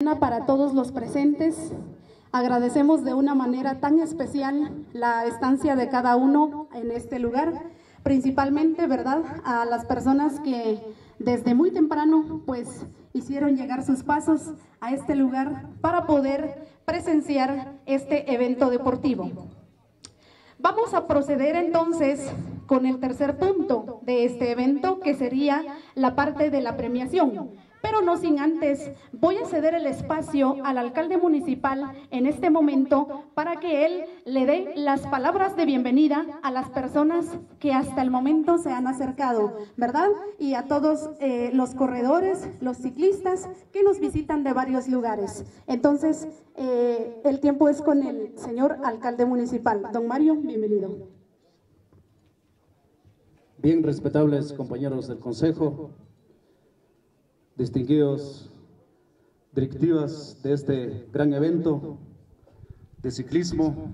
Para todos los presentes, agradecemos de una manera tan especial la estancia de cada uno en este lugar, principalmente, ¿verdad?, a las personas que desde muy temprano pues hicieron llegar sus pasos a este lugar para poder presenciar este evento deportivo. Vamos a proceder entonces con el tercer punto de este evento, que sería la parte de la premiación. Pero no sin antes, voy a ceder el espacio al alcalde municipal en este momento para que él le dé las palabras de bienvenida a las personas que hasta el momento se han acercado, ¿verdad? Y a todos los corredores, los ciclistas que nos visitan de varios lugares. Entonces, el tiempo es con el señor alcalde municipal. Don Mario, bienvenido. Bien, respetables compañeros del Consejo, distinguidos directivas de este gran evento de ciclismo,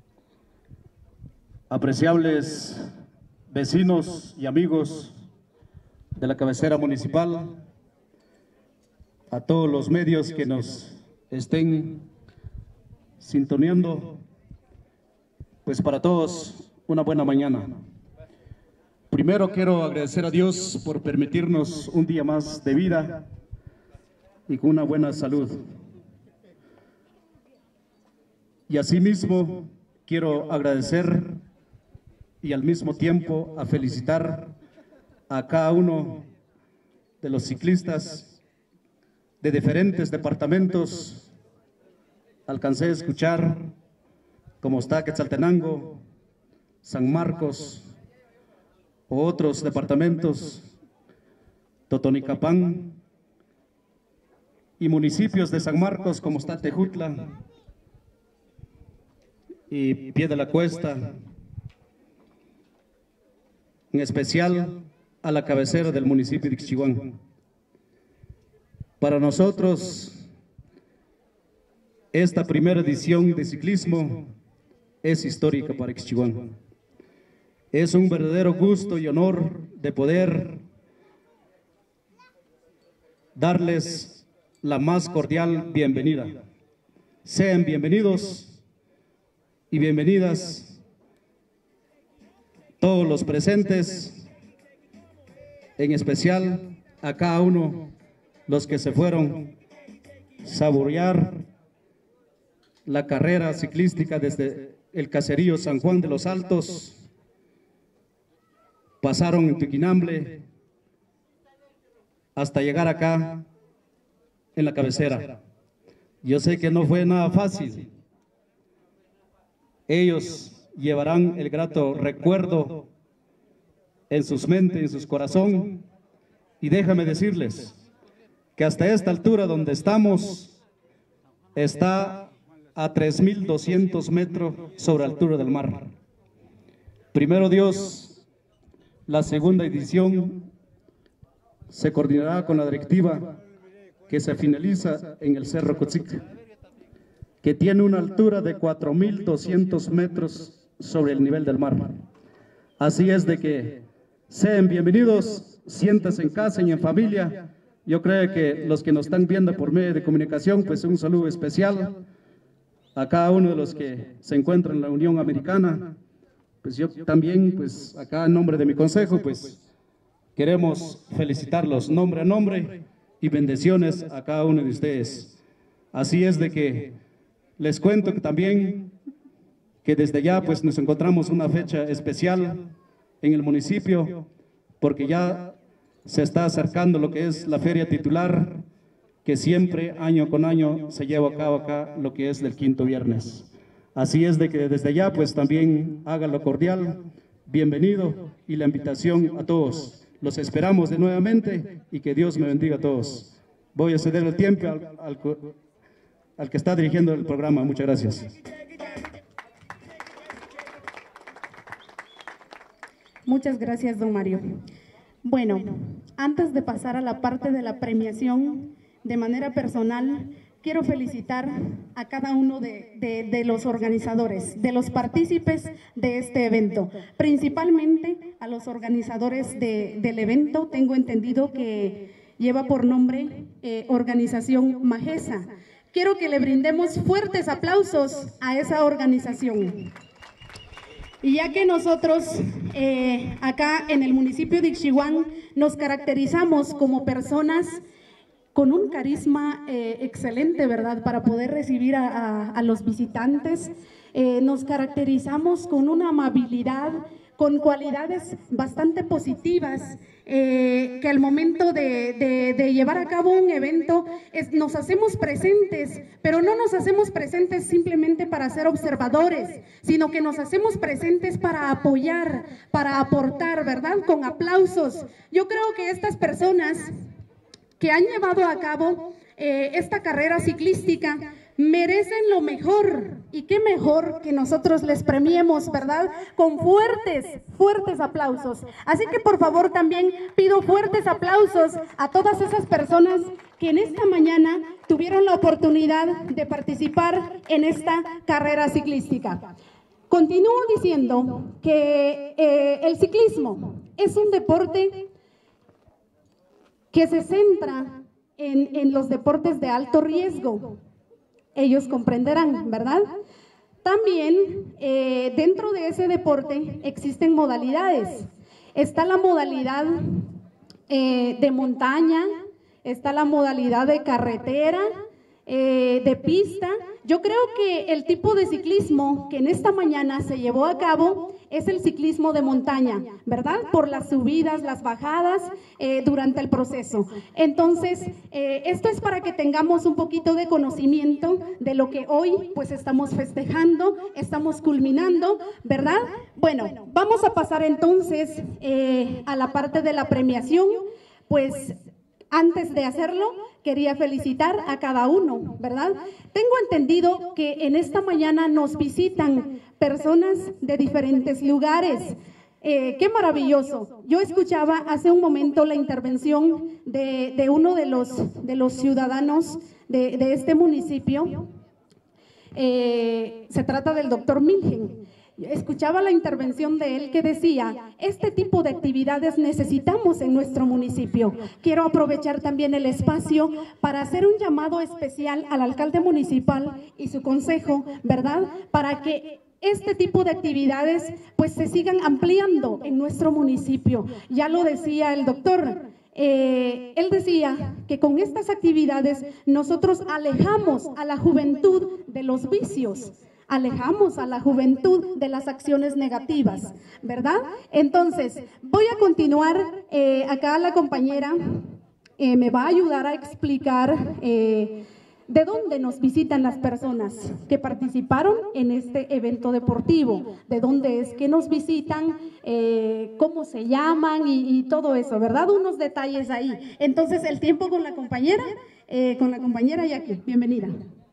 apreciables vecinos y amigos de la cabecera municipal, a todos los medios que nos estén sintoneando, pues para todos una buena mañana. Primero quiero agradecer a Dios por permitirnos un día más de vida y con una buena salud. Y asimismo quiero agradecer y al mismo tiempo a felicitar a cada uno de los ciclistas de diferentes departamentos. Alcancé a escuchar como está Quetzaltenango, San Marcos, o otros departamentos, Totonicapán, y municipios de San Marcos como está Tejutla y Pie de la Cuesta, en especial a la cabecera del municipio de Ixchihuán. Para nosotros, esta primera edición de ciclismo es histórica para Ixchihuán. Es un verdadero gusto y honor de poder darles la más cordial bienvenida. Sean bienvenidos y bienvenidas todos los presentes, en especial a cada uno los que se fueron a saborear la carrera ciclística desde el caserío San Juan de los Altos, pasaron en Tuquinamble hasta llegar acá en la cabecera. Yo sé que no fue nada fácil. Ellos llevarán el grato recuerdo en sus mentes, en sus corazones, y déjame decirles que hasta esta altura donde estamos está a 3.200 metros sobre altura del mar. Primero Dios, la segunda edición se coordinará con la directiva que se finaliza en el Cerro Cotzic, que tiene una altura de 4.200 metros sobre el nivel del mar. Así es de que sean bienvenidos, siéntanse en casa y en familia. Yo creo que los que nos están viendo por medio de comunicación, pues un saludo especial a cada uno de los que se encuentran en la Unión Americana. Pues yo también, pues acá en nombre de mi consejo, pues queremos felicitarlos nombre a nombre y bendiciones a cada uno de ustedes. Así es de que les cuento que también que desde ya pues nos encontramos una fecha especial en el municipio, porque ya se está acercando lo que es la feria titular, que siempre año con año se lleva a cabo acá, lo que es del quinto viernes. Así es de que desde ya pues también háganlo cordial, bienvenido y la invitación a todos. Los esperamos de nuevamente y que Dios me bendiga a todos. Voy a ceder el tiempo al que está dirigiendo el programa. Muchas gracias. Muchas gracias, don Mario. Bueno, antes de pasar a la parte de la premiación, de manera personal, quiero felicitar a cada uno de los organizadores, de los partícipes de este evento, principalmente a los organizadores del evento. Tengo entendido que lleva por nombre Organización Majesa. Quiero que le brindemos fuertes aplausos a esa organización. Y ya que nosotros acá en el municipio de Ixchihuán nos caracterizamos como personas con un carisma excelente, ¿verdad?, para poder recibir a los visitantes, nos caracterizamos con una amabilidad, con cualidades bastante positivas, que al momento de llevar a cabo un evento nos hacemos presentes, pero no nos hacemos presentes simplemente para ser observadores, sino que nos hacemos presentes para apoyar, para aportar, ¿verdad?, con aplausos. Yo creo que estas personas que han llevado a cabo esta carrera ciclística merecen lo mejor, y qué mejor que nosotros les premiemos, ¿verdad?, con fuertes aplausos. Así que por favor también pido fuertes aplausos a todas esas personas que en esta mañana tuvieron la oportunidad de participar en esta carrera ciclística. Continúo diciendo que el ciclismo es un deporte que se centra en los deportes de alto riesgo. Ellos comprenderán, ¿verdad? También dentro de ese deporte existen modalidades. Está la modalidad de montaña, está la modalidad de carretera, de pista. Yo creo que el tipo de ciclismo que en esta mañana se llevó a cabo es el ciclismo de montaña, ¿verdad? Por las subidas, las bajadas durante el proceso. Entonces, esto es para que tengamos un poquito de conocimiento de lo que hoy pues estamos festejando, estamos culminando, ¿verdad? Bueno, vamos a pasar entonces a la parte de la premiación. Pues antes de hacerlo, quería felicitar a cada uno, ¿verdad? Tengo entendido que en esta mañana nos visitan personas de diferentes lugares. ¡Qué maravilloso! Yo escuchaba hace un momento la intervención de uno de los ciudadanos de este municipio. Se trata del doctor Milgen. Escuchaba la intervención de él que decía, este tipo de actividades necesitamos en nuestro municipio. Quiero aprovechar también el espacio para hacer un llamado especial al alcalde municipal y su consejo, ¿verdad?, para que este tipo de actividades pues se sigan ampliando en nuestro municipio. Ya lo decía el doctor. Él decía que con estas actividades nosotros alejamos a la juventud de los vicios, alejamos a la juventud de las acciones negativas, ¿verdad? Entonces, voy a continuar, acá la compañera me va a ayudar a explicar de dónde nos visitan las personas que participaron en este evento deportivo, de dónde es que nos visitan, cómo se llaman y todo eso, ¿verdad? Unos detalles ahí. Entonces, el tiempo con la compañera Jackie, bienvenida.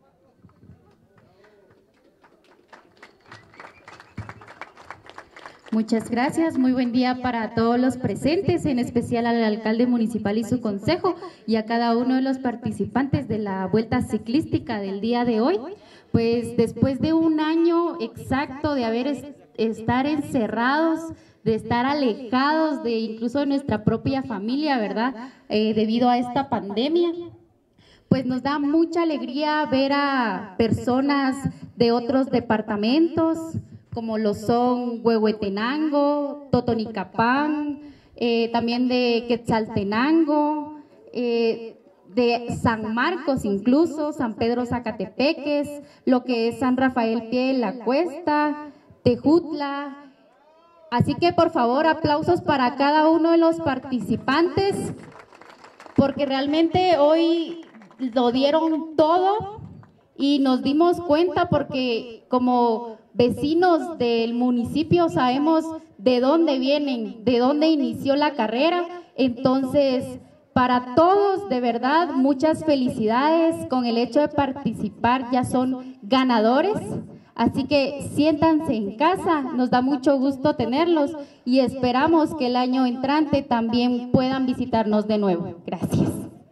Muchas gracias, muy buen día para todos los presentes, en especial al alcalde municipal y su consejo y a cada uno de los participantes de la vuelta ciclística del día de hoy. Pues después de un año exacto de estar encerrados, de estar alejados de incluso de nuestra propia familia, ¿verdad?, debido a esta pandemia, pues nos da mucha alegría ver a personas de otros departamentos, como lo son Huehuetenango, Totonicapán, también de Quetzaltenango, de San Marcos incluso, San Pedro Zacatepeques, lo que es San Rafael Pie de la Cuesta, Tejutla. Así que por favor aplausos para cada uno de los participantes, porque realmente hoy lo dieron todo y nos dimos cuenta porque como vecinos del municipio sabemos de dónde vienen, de dónde inició la carrera. Entonces, para todos, de verdad, muchas felicidades con el hecho de participar, ya son ganadores. Así que siéntanse en casa, nos da mucho gusto tenerlos y esperamos que el año entrante también puedan visitarnos de nuevo. Gracias.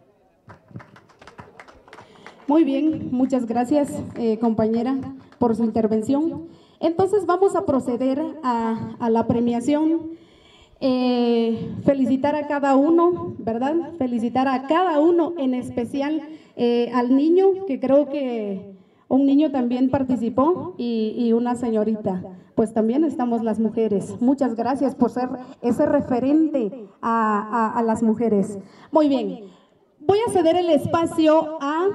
Muy bien, muchas gracias, compañera, por su intervención. Entonces vamos a proceder a la premiación. felicitar a cada uno, ¿verdad? Felicitar a cada uno, en especial al niño, que creo que un niño también participó, y una señorita. Pues también estamos las mujeres. Muchas gracias por ser ese referente a las mujeres. Muy bien, voy a ceder el espacio a...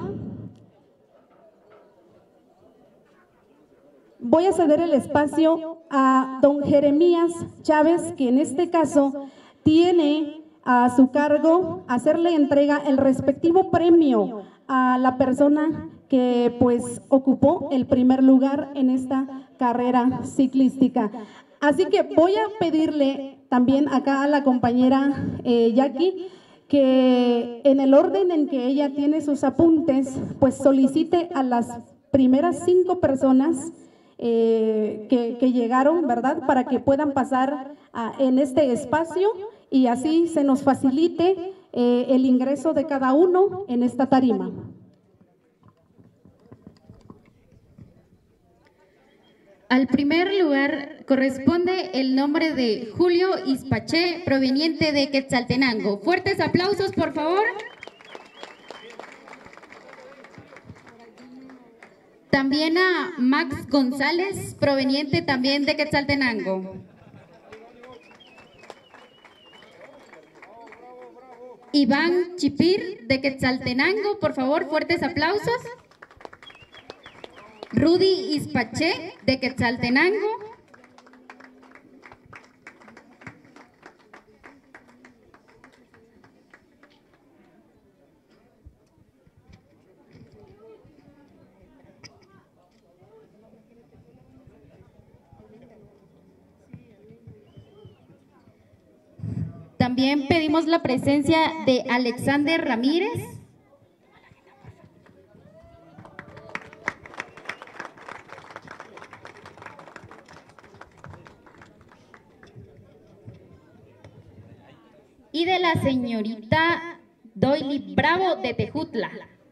Voy a ceder el espacio a don Jeremías Chávez, que en este caso tiene a su cargo hacerle entrega el respectivo premio a la persona que pues ocupó el primer lugar en esta carrera ciclística. Así que voy a pedirle también acá a la compañera Jackie que en el orden en que ella tiene sus apuntes, pues solicite a las primeras 5 personas que llegaron, ¿verdad?, para que puedan pasar en este espacio y así se nos facilite el ingreso de cada uno en esta tarima. Al primer lugar corresponde el nombre de Julio Ispaché, proveniente de Quetzaltenango. Fuertes aplausos, por favor. También a Max González, proveniente también de Quetzaltenango. Iván Chipir, de Quetzaltenango, por favor, fuertes aplausos. Rudy Ispaché, de Quetzaltenango. También pedimos la presencia de Alexander Ramírez. Y de la señorita Doily Bravo de Tejutla.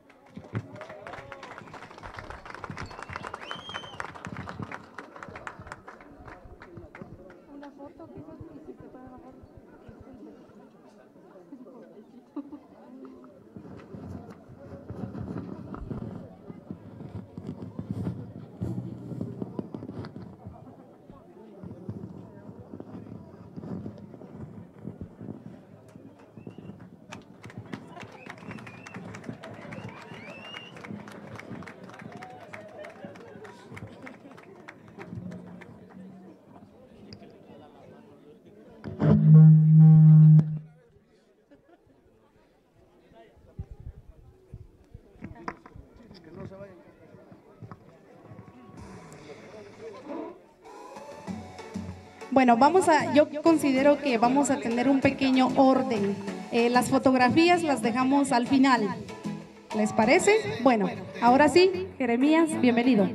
Bueno, yo considero que vamos a tener un pequeño orden. Las fotografías las dejamos al final. ¿Les parece? Bueno, ahora sí, Jeremías, bienvenido.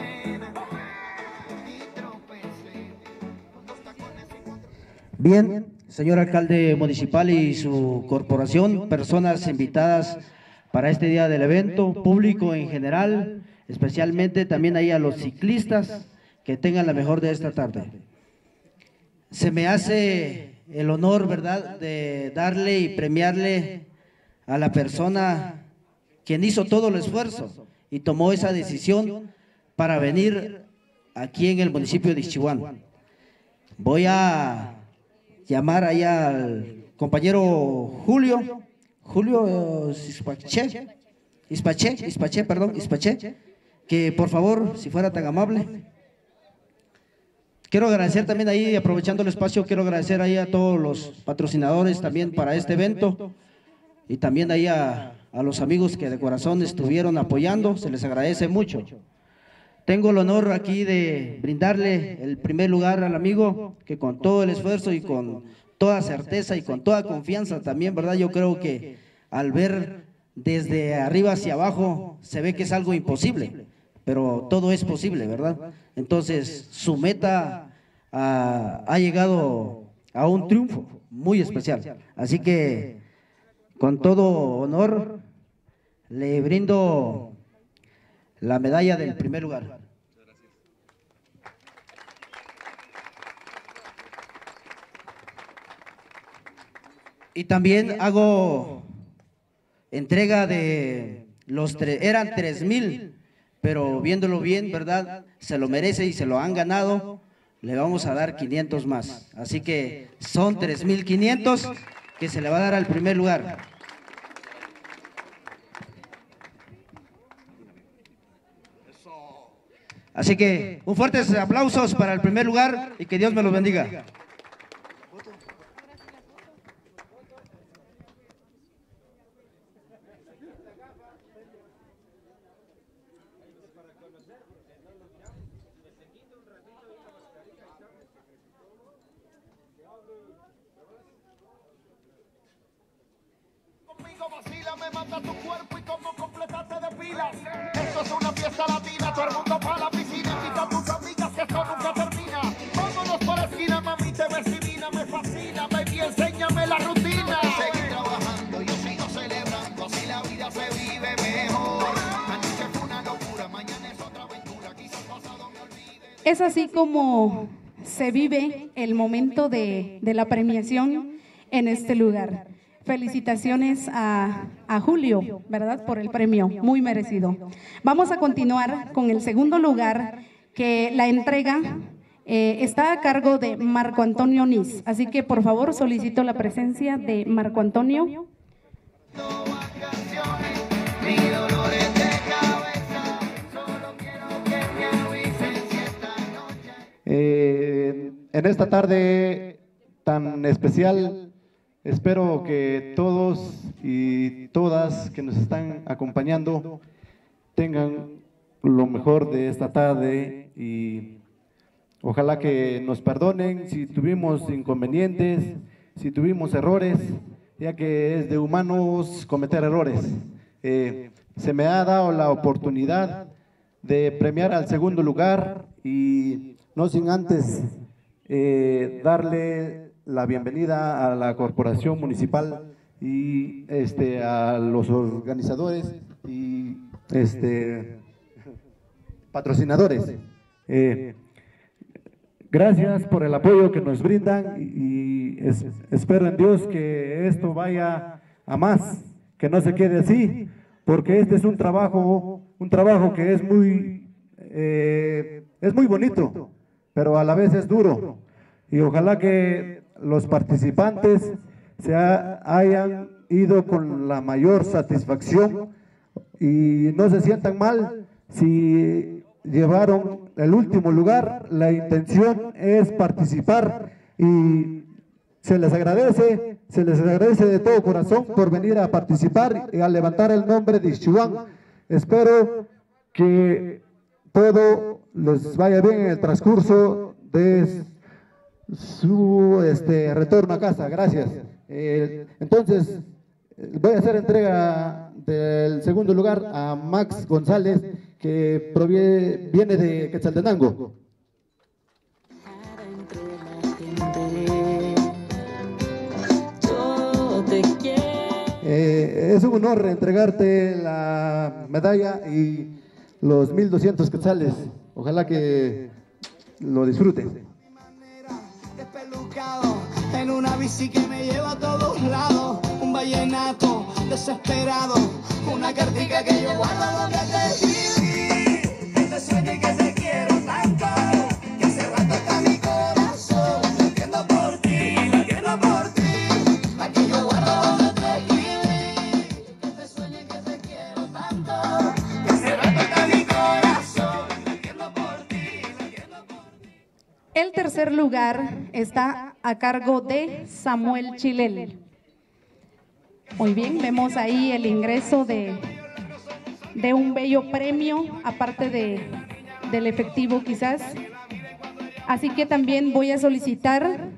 Bien, señor alcalde municipal y su corporación, personas invitadas para este día del evento, público en general, especialmente también ahí a los ciclistas, que tengan la mejor de esta tarde. Se me hace el honor, ¿verdad?, de darle y premiarle a la persona quien hizo todo el esfuerzo y tomó esa decisión para venir aquí en el municipio de Ixchihuán. Voy a llamar allá al compañero Julio Ispaché, que por favor, si fuera tan amable. Quiero agradecer también ahí, aprovechando el espacio, quiero agradecer ahí a todos los patrocinadores también para este evento y también ahí a los amigos que de corazón estuvieron apoyando, se les agradece mucho. Tengo el honor aquí de brindarle el primer lugar al amigo que con todo el esfuerzo y con toda certeza y con toda confianza también, ¿verdad? Yo creo que al ver desde arriba hacia abajo se ve que es algo imposible, pero todo es posible, ¿verdad? Entonces su meta ha llegado a un triunfo muy especial. Así que con todo honor le brindo la medalla del primer lugar. Y también hago entrega de eran 3,000, pero viéndolo bien, ¿verdad? Se lo merece y se lo han ganado. Le vamos a dar 500 más. Así que son 3,500 que se le va a dar al primer lugar. Así que un fuerte aplausos para el primer lugar y que Dios me los bendiga. Me mata tu cuerpo y cómo completarte de pilas. Esto es una fiesta latina, todo el mundo para la piscina. Invita a tus amigas que esto nunca termina. Vámonos por la esquina, mami, te ves divina. Me fascina, baby, enséñame la rutina. Seguir trabajando, yo sigo celebrando. Así la vida se vive mejor. Anoche fue una locura, mañana es otra aventura. Quizás pasado me olvide. Es así como se vive el momento de la premiación en este lugar. Felicitaciones a Julio, ¿verdad? Por el premio, muy merecido. Vamos a continuar con el segundo lugar, que la entrega está a cargo de Marco Antonio Nis. Así que, por favor, solicito la presencia de Marco Antonio. En esta tarde tan especial, espero que todos y todas que nos están acompañando tengan lo mejor de esta tarde y ojalá que nos perdonen si tuvimos inconvenientes, si tuvimos errores, ya que es de humanos cometer errores. Se me ha dado la oportunidad de premiar al segundo lugar y no sin antes darle la bienvenida a la Corporación Municipal y a los organizadores y patrocinadores. Gracias por el apoyo que nos brindan y espero en Dios que esto vaya a más, que no se quede así, porque este es un trabajo que es muy bonito, pero a la vez es duro. Y ojalá que los participantes se hayan ido con la mayor satisfacción y no se sientan mal si llevaron el último lugar. La intención es participar y se les agradece de todo corazón por venir a participar y a levantar el nombre de Ixchuán. Espero que todo les vaya bien en el transcurso de su retorno a casa. Gracias. Entonces voy a hacer entrega del segundo lugar a Max González, que viene de Quetzaltenango. Es un honor entregarte la medalla y los 1,200 quetzales. Ojalá que lo disfrutes. En una bici que me lleva a todos lados, un vallenato desesperado, una cartica que yo guardo donde te escribí, que te sueño y que te quiero tanto, que hace rato está mi corazón latiendo por ti, aquí yo guardo donde te escribí, que te sueño y que te quiero tanto, que hace rato está mi corazón latiendo por ti. El tercer lugar está a cargo de Samuel Chilel. Muy bien, vemos ahí el ingreso de un bello premio, aparte del efectivo quizás. Así que también voy a solicitar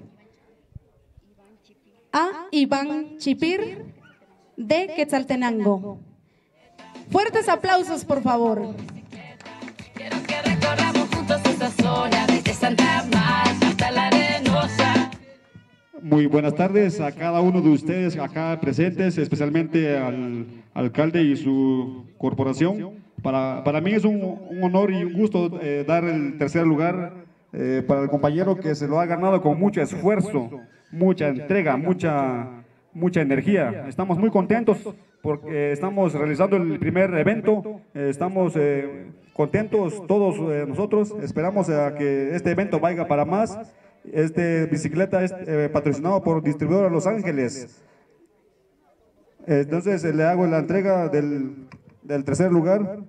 a Iván Chipir de Quetzaltenango. Fuertes aplausos, por favor. Quiero que recorramos juntos esta zona, desde Santa Marta hasta la Arenosa. Muy buenas tardes a cada uno de ustedes acá presentes, especialmente al alcalde y su corporación. Para mí es un honor y un gusto dar el tercer lugar para el compañero que se lo ha ganado con mucho esfuerzo, mucha entrega, mucha energía. Estamos muy contentos porque estamos realizando el primer evento, estamos contentos todos nosotros, esperamos a que este evento vaya para más. Este bicicleta es patrocinado por Distribuidora Los Ángeles. Entonces le hago la entrega del tercer lugar.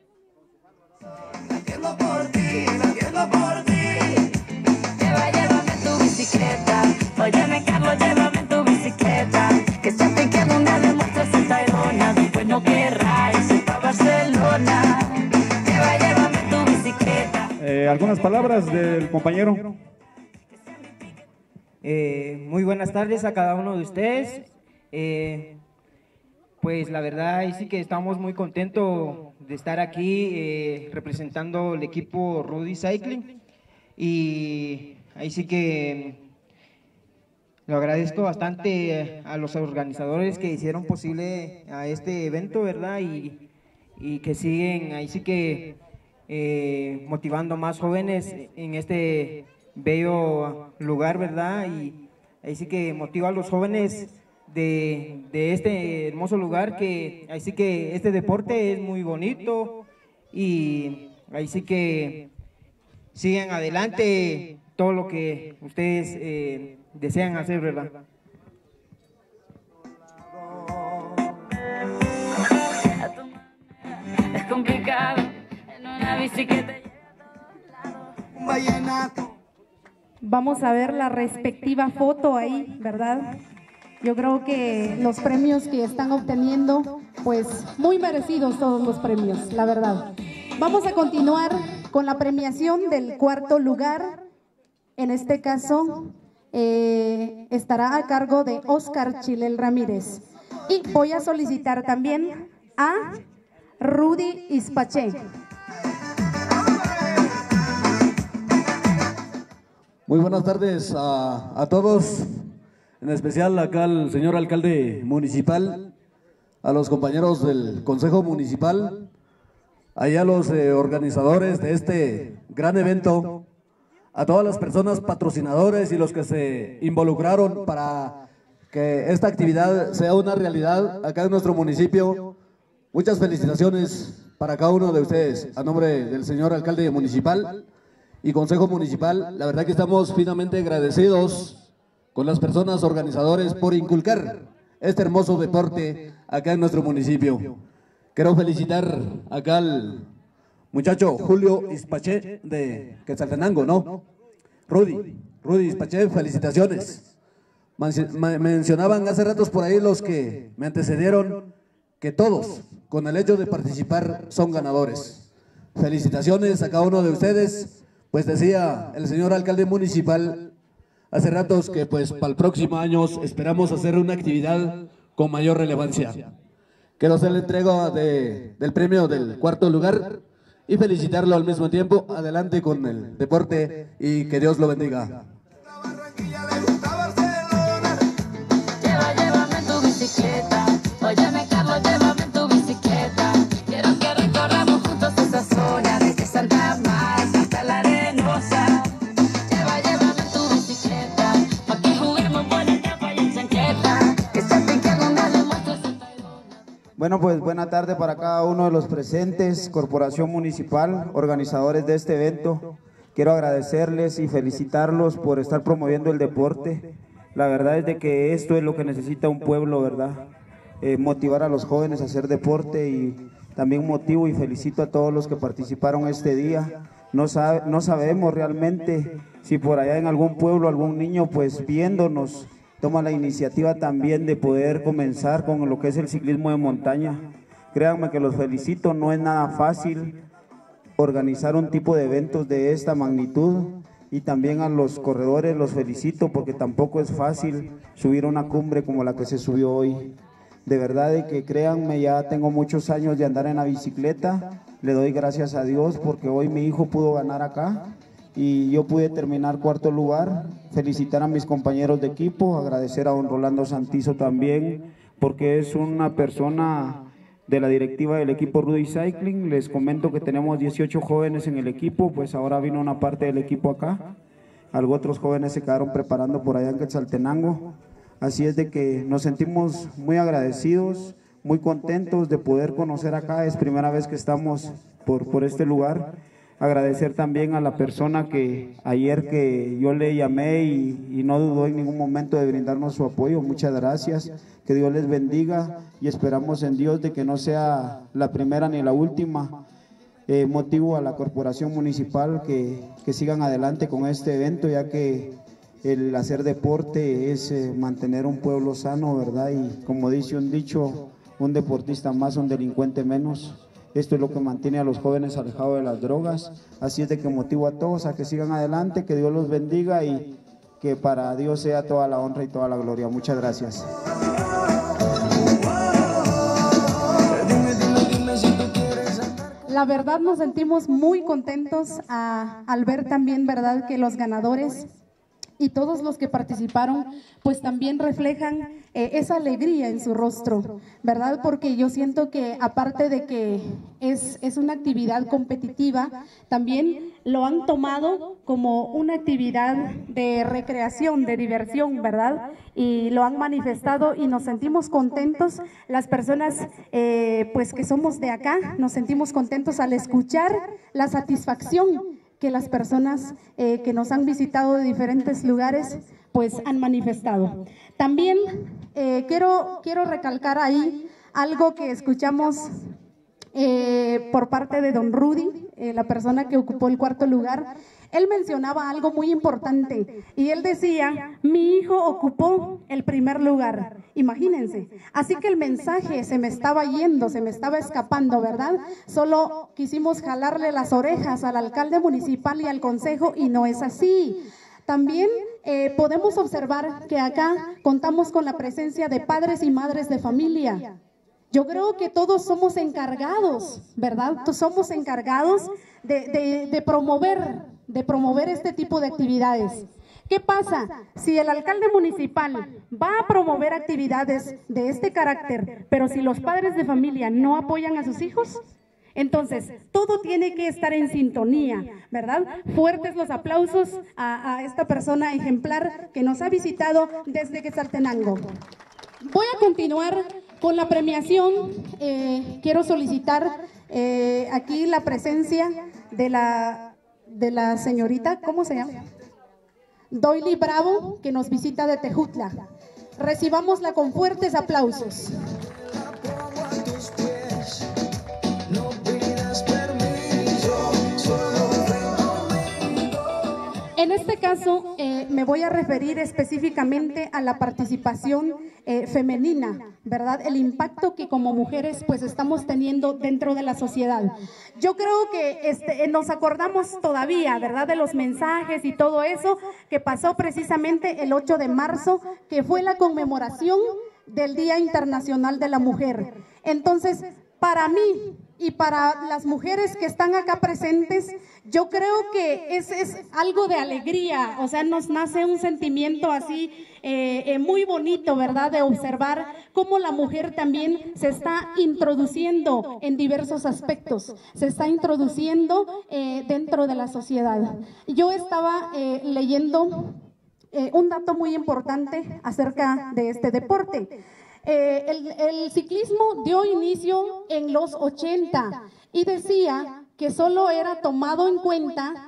Óyeme, Carlos, llévame en tu bicicleta, que si te queda una de muestras en Tayrona, después no querráis ir pa' Barcelona. Llévame en tu bicicleta. ¿Algunas palabras del compañero? Muy buenas tardes a cada uno de ustedes. Pues la verdad, ahí sí que estamos muy contentos de estar aquí representando el equipo Rudy Cycling, y ahí sí que lo agradezco bastante a los organizadores que hicieron posible a este evento, ¿verdad? Y que siguen ahí sí que motivando más jóvenes en este bello lugar, ¿verdad? Y ahí sí que motiva a los jóvenes de este hermoso lugar, que ahí sí que este deporte es muy bonito, y ahí sí que siguen adelante todo lo que ustedes desean hacer, ¿verdad? Es complicado en una bicicleta. Vamos a ver la respectiva foto ahí, ¿verdad? Yo creo que los premios que están obteniendo, pues muy merecidos todos los premios, la verdad. Vamos a continuar con la premiación del cuarto lugar. En este caso estará a cargo de Oscar Chilel Ramírez. Y voy a solicitar también a Rudy Ispache. Muy buenas tardes a todos, en especial acá al señor alcalde municipal, a los compañeros del Consejo Municipal, allá a los organizadores de este gran evento, a todas las personas patrocinadores y los que se involucraron para que esta actividad sea una realidad acá en nuestro municipio. Muchas felicitaciones para cada uno de ustedes, a nombre del señor alcalde municipal y Consejo Municipal. La verdad que estamos finamente agradecidos con las personas organizadores por inculcar este hermoso deporte acá en nuestro municipio. Quiero felicitar acá al muchacho Julio Ispache de Quetzaltenango, ¿no? Rudy Ispache, felicitaciones. Mencionaban hace ratos por ahí los que me antecedieron que todos, con el hecho de participar, son ganadores. Felicitaciones a cada uno de ustedes. Pues decía el señor alcalde municipal hace ratos que pues para el próximo año esperamos hacer una actividad con mayor relevancia. Quiero hacer la entrega del premio del cuarto lugar y felicitarlo al mismo tiempo. Adelante con el deporte y que Dios lo bendiga. Llévame en tu bicicleta. Óyeme, Carlos, llévame en tu bicicleta. Quiero que recorramos juntos esa zona, desde Santa Marta hasta la Arenosa. Llévame en tu bicicleta, pa' que juguemos por el capa y en chancleta. Que se te quede una de muestras en Tayrona. Bueno, pues buena tarde para cada uno de los presentes, Corporación Municipal, organizadores de este evento. Quiero agradecerles y felicitarlos por estar promoviendo el deporte. La verdad es de que esto es lo que necesita un pueblo, ¿verdad? Motivar a los jóvenes a hacer deporte, y también motivo y felicito a todos los que participaron este día. No sabemos realmente si por allá en algún pueblo algún niño pues viéndonos toma la iniciativa también de poder comenzar con lo que es el ciclismo de montaña. Créanme que los felicito, no es nada fácil organizar un tipo de eventos de esta magnitud, y también a los corredores los felicito porque tampoco es fácil subir una cumbre como la que se subió hoy. De verdad de que créanme, ya tengo muchos años de andar en la bicicleta, le doy gracias a Dios porque hoy mi hijo pudo ganar acá y yo pude terminar cuarto lugar. Felicitar a mis compañeros de equipo, agradecer a don Rolando Santizo también, porque es una persona de la directiva del equipo Rudy Cycling. Les comento que tenemos 18 jóvenes en el equipo, pues ahora vino una parte del equipo acá. Algunos otros jóvenes se quedaron preparando por allá en Quetzaltenango. Así es de que nos sentimos muy agradecidos, muy contentos de poder conocer acá. Es primera vez que estamos por este lugar. Agradecer también a la persona que ayer que yo le llamé y no dudó en ningún momento de brindarnos su apoyo. Muchas gracias, que Dios les bendiga y esperamos en Dios de que no sea la primera ni la última. Motivo a la Corporación Municipal que sigan adelante con este evento, ya que el hacer deporte es mantener un pueblo sano, ¿verdad? Y como dice un dicho, un deportista más, un delincuente menos. Esto es lo que mantiene a los jóvenes alejados de las drogas. Así es de que motivo a todos a que sigan adelante, que Dios los bendiga y que para Dios sea toda la honra y toda la gloria. Muchas gracias. La verdad nos sentimos muy contentos al ver también, ¿verdad?, que los ganadores y todos los que participaron pues también reflejan esa alegría en su rostro, ¿verdad? Porque yo siento que aparte de que es una actividad competitiva, también lo han tomado como una actividad de recreación, de diversión, ¿verdad? Y lo han manifestado y nos sentimos contentos, las personas pues que somos de acá, nos sentimos contentos al escuchar la satisfacción que las personas que nos han visitado de diferentes lugares pues han manifestado. También quiero recalcar ahí algo que escuchamos por parte de don Rudy, la persona que ocupó el cuarto lugar. Él mencionaba algo muy importante y él decía, mi hijo ocupó el primer lugar, imagínense. Así que el mensaje se me estaba yendo, se me estaba escapando, ¿verdad? Solo quisimos jalarle las orejas al alcalde municipal y al consejo y no es así. También podemos observar que acá contamos con la presencia de padres y madres de familia. Yo creo que todos somos encargados, ¿verdad? Todos somos encargados de promover este tipo de actividades. ¿Qué pasa? Si el alcalde municipal va a promover actividades de este carácter, pero si los padres de familia no apoyan a sus hijos, entonces todo tiene que estar en sintonía, ¿verdad? Fuertes los aplausos a esta persona ejemplar que nos ha visitado desde Quetzaltenango. Voy a continuar con la premiación. Quiero solicitar aquí la presencia de la señorita, ¿cómo se llama? Doily Bravo, que nos visita de Tejutla. Recibámosla con fuertes aplausos. En este caso me voy a referir específicamente a la participación femenina, ¿verdad? El impacto que como mujeres pues estamos teniendo dentro de la sociedad. Yo creo que nos acordamos todavía, ¿verdad?, de los mensajes y todo eso que pasó precisamente el 8 de marzo, que fue la conmemoración del Día Internacional de la Mujer. Entonces, para mí y para las mujeres que están acá presentes, yo creo que es algo de alegría, o sea, nos nace un sentimiento así muy bonito, ¿verdad?, de observar cómo la mujer también se está introduciendo en diversos aspectos, se está introduciendo dentro de la sociedad. Yo estaba leyendo un dato muy importante acerca de este deporte. El ciclismo dio inicio en los 80 y decía que solo era tomado en cuenta,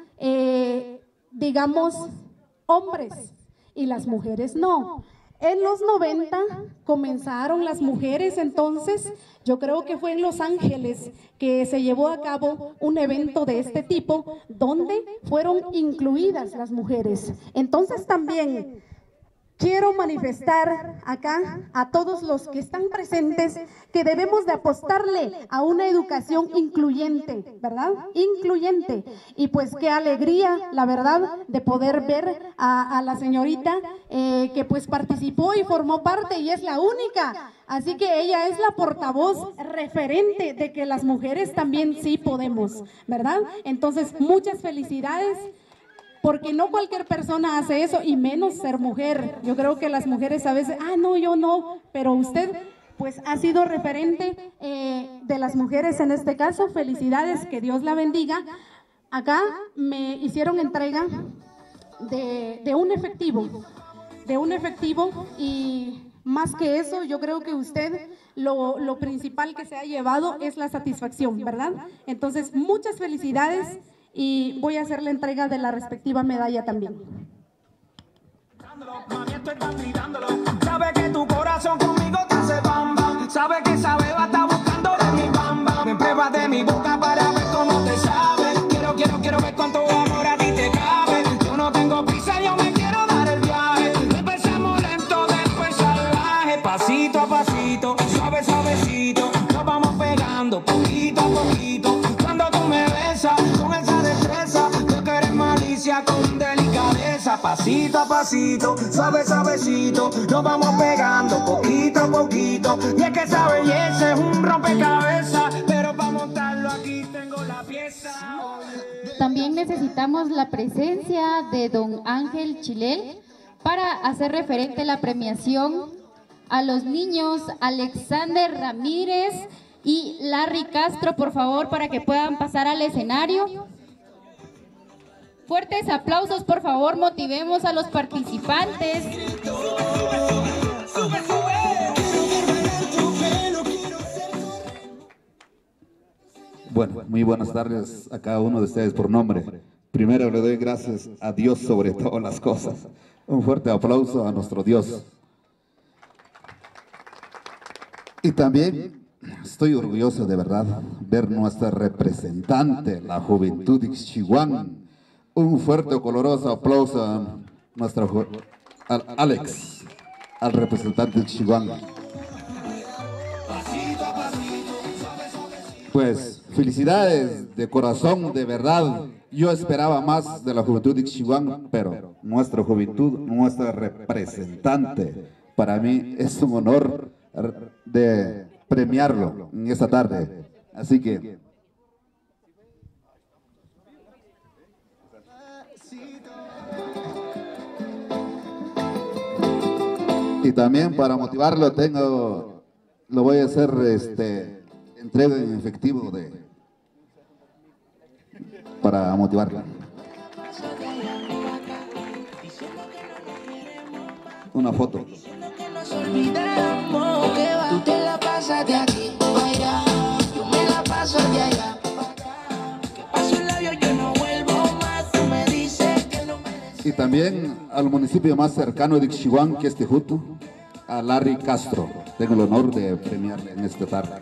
digamos, hombres y las mujeres no. En los 90 comenzaron las mujeres, entonces yo creo que fue en Los Ángeles que se llevó a cabo un evento de este tipo donde fueron incluidas las mujeres. Entonces también quiero manifestar acá a todos los que están presentes que debemos de apostarle a una educación incluyente, ¿verdad? Incluyente. Y pues qué alegría, la verdad, de poder ver a la señorita que pues participó y formó parte y es la única. Así que ella es la portavoz referente de que las mujeres también sí podemos, ¿verdad? Entonces, muchas felicidades. Porque no cualquier persona hace eso, y menos ser mujer. Yo creo que las mujeres a veces, no, yo no, pero usted pues ha sido referente de las mujeres en este caso. Felicidades, que Dios la bendiga. Acá me hicieron entrega de un efectivo de un efectivo y más que eso, yo creo que usted lo principal que se ha llevado es la satisfacción, ¿verdad? Entonces, muchas felicidades y voy a hacer la entrega de la respectiva medalla también. Sabe que tu corazón conmigo te hace bam bam. Sabe que esa beba está buscando de mi bam bam. Me pruebas de mi boca para ver cómo te sabe. Quiero ver cuánto amor a ti te cabe. Yo no tengo prisa, yo me quiero dar el viaje. Empezamos lento, después salvaje. Pasito a pasito, suave suavecito. Nos vamos pegando poquito a poquito. Cuando tú me besas con esa destreza, yo que eres malicia con delicadeza. Pasito a pasito, suave suavecito. Nos vamos pegando poquito a poquito. Y es que esa belleza es un rompecabezas. Pero para montarlo aquí tengo la pieza. También necesitamos la presencia de don Ángel Chilel para hacer referente a la premiación a los niños Alexander Ramírez y Larry Castro, por favor, para que puedan pasar al escenario. Fuertes aplausos, por favor, motivemos a los participantes. Bueno, muy buenas tardes a cada uno de ustedes por nombre. Primero le doy gracias a Dios sobre todas las cosas. Un fuerte aplauso a nuestro Dios. Y también estoy orgulloso de verdad ver nuestra representante, la Juventud de Ixchihuán. Un fuerte, coloroso aplauso a nuestro Alex, al representante de Ixchihuán. Pues felicidades de corazón, de verdad. Yo esperaba más de la Juventud de Ixchihuán, pero nuestra juventud, nuestra representante, para mí es un honor de premiarlo en esta tarde. Así que y también para motivarlo lo voy a hacer entrega en efectivo para motivarla. Una foto. Tú te la pasas de aquí para allá, yo me la paso de allá para acá. Que paso el labio, yo no vuelvo más. Tú me dices que no me... Y también al municipio más cercano de Ixchihuán, que es Tejuto, a Larry Castro. Tengo el honor de premiarle en esta tarde.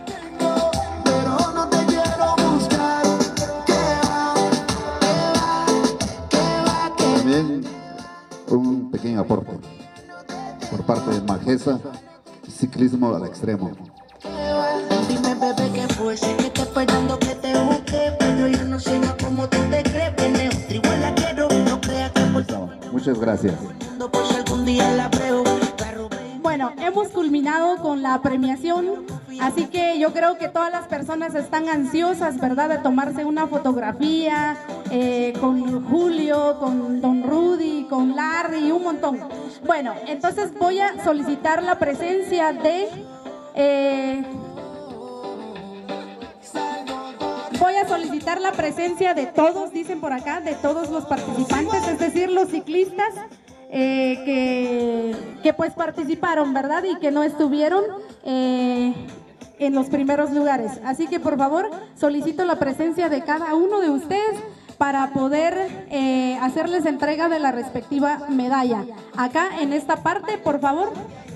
También un pequeño aporte por parte de Majesa, ciclismo al extremo. Dime, bebé, ¿qué fue? Sé que te esperando que te busque, pero yo no sé cómo tú te crees. Viene un tribuela, quiero, no creas que por Muchas gracias. si algún día la pruebo. Bueno, hemos culminado con la premiación, así que yo creo que todas las personas están ansiosas, ¿verdad?, de tomarse una fotografía con Julio, con don Rudy, con Larry, un montón. Bueno, entonces voy a solicitar la presencia de... voy a solicitar la presencia de todos, dicen por acá, de todos los participantes, es decir, los ciclistas que pues participaron, ¿verdad? Y que no estuvieron en los primeros lugares. Así que por favor solicito la presencia de cada uno de ustedes para poder hacerles entrega de la respectiva medalla. Acá en esta parte, por favor.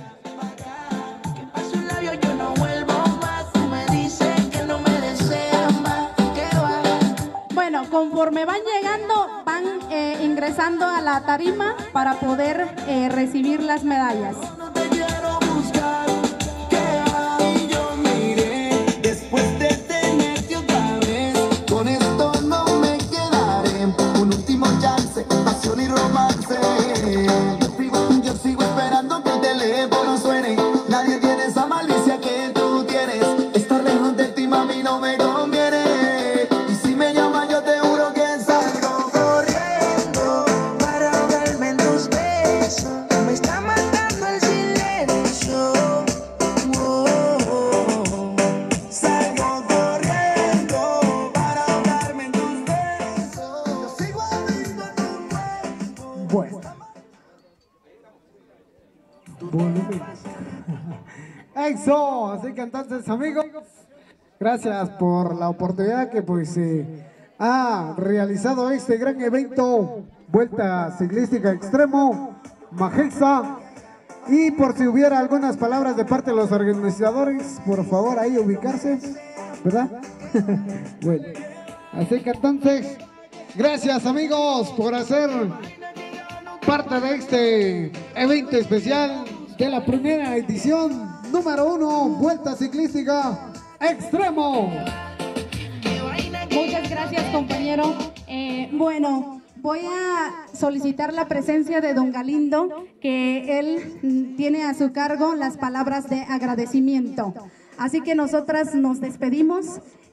Yo no vuelvo más, tú me dices que no me deseas más, que va. Bueno, conforme van llegando, van ingresando a la tarima para poder recibir las medallas. No te quiero buscar, que va. Y yo miré, después de tenerte otra vez, con esto no me quedaré. Un último chance, pasión y romance. Yo sigo esperando que el teléfono suene. Nadie tiene esa malicia que tú tienes. Estar lejos de ti, mami, no me conviene. Y si me llamas, yo te juro que salgo corriendo para ahogarme en tus besos. Me está matando el cielo. Eso, así que entonces, amigos, gracias por la oportunidad que pues ha realizado este gran evento, Vuelta Ciclística Extremo, Majesa. Y por si hubiera algunas palabras de parte de los organizadores, por favor ahí ubicarse, ¿verdad? Bueno, así que entonces, gracias amigos por hacer parte de este evento especial de la primera edición número 1, Vuelta Ciclística Extremo. Muchas gracias, compañero. Bueno, voy a solicitar la presencia de don Galindo, que él tiene a su cargo las palabras de agradecimiento. Así que nosotras nos despedimos.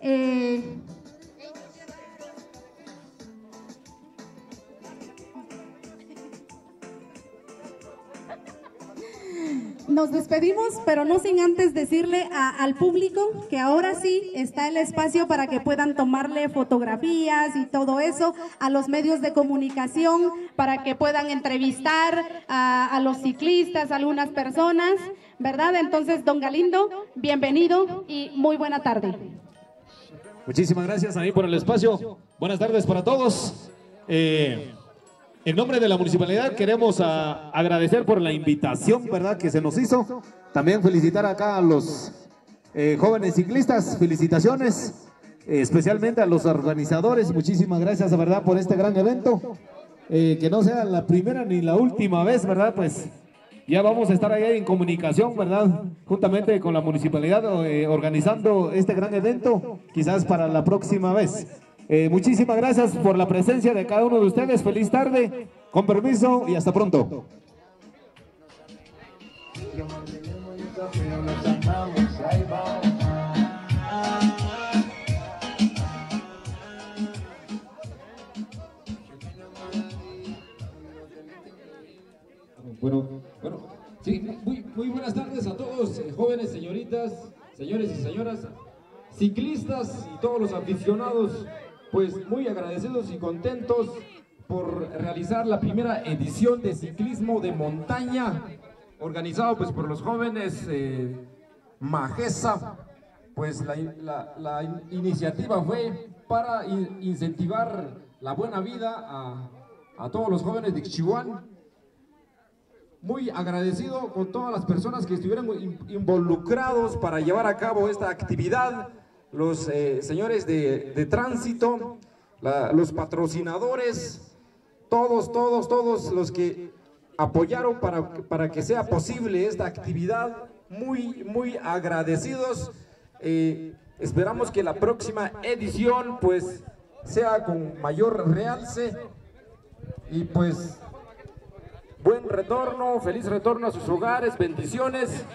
Nos despedimos, pero no sin antes decirle al público que ahora sí está el espacio para que puedan tomarle fotografías y todo eso, a los medios de comunicación, para que puedan entrevistar a los ciclistas, a algunas personas, ¿verdad? Entonces, don Galindo, bienvenido y muy buena tarde. Muchísimas gracias a mí por el espacio. Buenas tardes para todos. En nombre de la municipalidad queremos agradecer por la invitación, ¿verdad?, que se nos hizo. También felicitar acá a los jóvenes ciclistas, felicitaciones, especialmente a los organizadores. Muchísimas gracias, ¿verdad?, por este gran evento. Que no sea la primera ni la última vez, ¿verdad? Pues ya vamos a estar ahí en comunicación, ¿verdad?, juntamente con la municipalidad organizando este gran evento, quizás para la próxima vez. Muchísimas gracias por la presencia de cada uno de ustedes. Feliz tarde, con permiso y hasta pronto. Bueno, sí, muy buenas tardes a todos, jóvenes, señoritas, señores y señoras, ciclistas y todos los aficionados. Pues muy agradecidos y contentos por realizar la primera edición de ciclismo de montaña, organizado pues por los jóvenes Majesa. Pues la iniciativa fue para incentivar la buena vida a todos los jóvenes de Ixchihuán. Muy agradecido con todas las personas que estuvieron involucrados para llevar a cabo esta actividad. Los señores de tránsito, los patrocinadores, todos los que apoyaron para que sea posible esta actividad, muy agradecidos. Esperamos que la próxima edición pues sea con mayor realce y pues buen retorno, feliz retorno a sus hogares, bendiciones.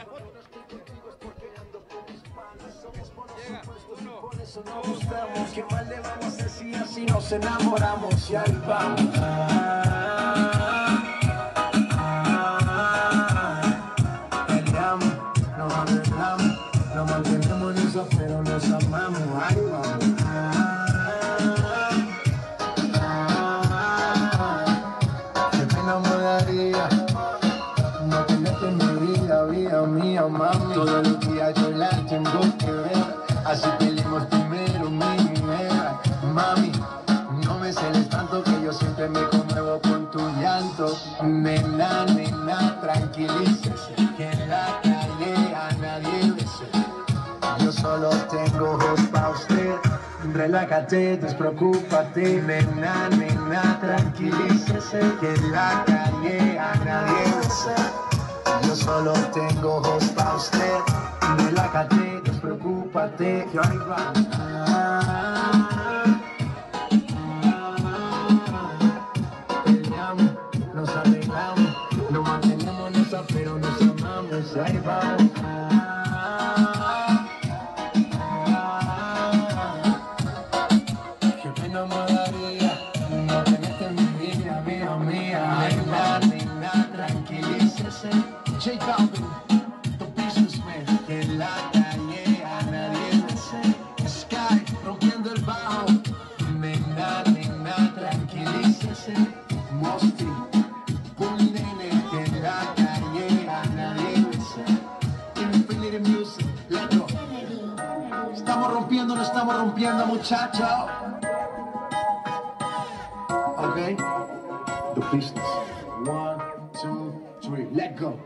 No gustamos, ¿qué más le vamos a decir así nos enamoramos? Y ahí vamos. Peleamos, nos arreglamos, nos mantenemos en eso, pero nos amamos. Ahí vamos. ¿Qué pena me daría no tenerte en mi vida, vida mía, mami? Todos los días yo la tengo que ver. Así peleemos primero, mi mujer. Mami, no me celes tanto que yo siempre me conmuevo con tu llanto. Nena, tranquilícese, que en la calle a nadie bese. Yo solo tengo ojos pa' usted. Relájate, despreocúpate. Nena, tranquilícese, que en la calle a nadie bese. Yo solo tengo ojos pa' usted. Relájate, despreocúpate, que ahí va. Peleamos, nos arreglamos, nos mantenemos en esa, pero nos amamos, ahí vamos. Qué pena me daría no tenerte en mi vida, mía. Nena, tranquilícese. J Balvin, the businessman, que en la calle a nadie bese. Sky, rompiendo el bajo. Nena, tranquilícese. Mosty, Bully Nene, que en la calle a nadie bese. muchachos. Okay, the business. 1, 2, 3, let go.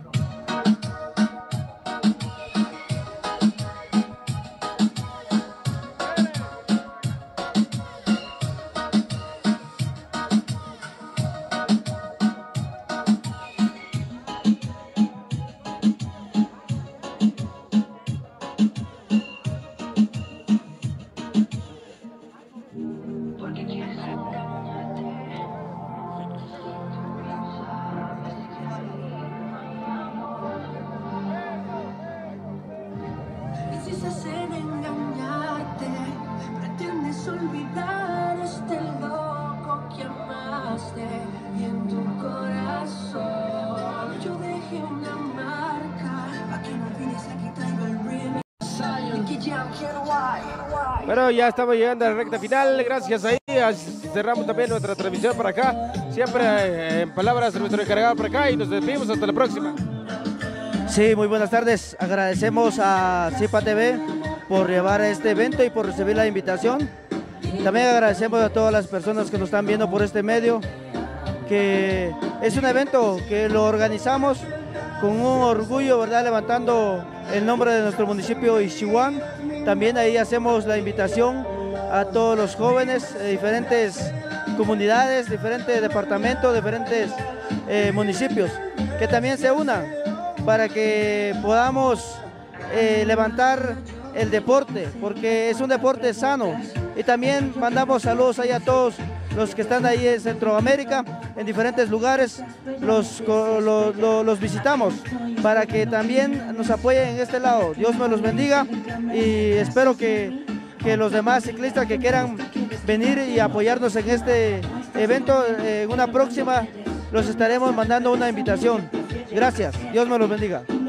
Olvidar este loco que amaste y en tu corazón yo dejé una marca para que no olvides. Aquí traigo el remix. Bueno, ya estamos llegando a la recta final. Gracias ahí. Cerramos también nuestra transmisión por acá. Siempre en palabras de nuestro encargado por acá y nos despedimos hasta la próxima. Sí, muy buenas tardes. Agradecemos a Zipa TV por llevar este evento y por recibir la invitación. También agradecemos a todas las personas que nos están viendo por este medio, que es un evento que lo organizamos con un orgullo, ¿verdad? Levantando el nombre de nuestro municipio Ixchihuán. También ahí hacemos la invitación a todos los jóvenes de diferentes comunidades, diferentes departamentos, diferentes municipios, que también se unan para que podamos levantar el deporte, porque es un deporte sano. Y también mandamos saludos ahí a todos los que están ahí en Centroamérica, en diferentes lugares, los visitamos para que también nos apoyen en este lado. Dios me los bendiga y espero que los demás ciclistas que quieran venir y apoyarnos en este evento, en una próxima los estaremos mandando una invitación. Gracias, Dios me los bendiga.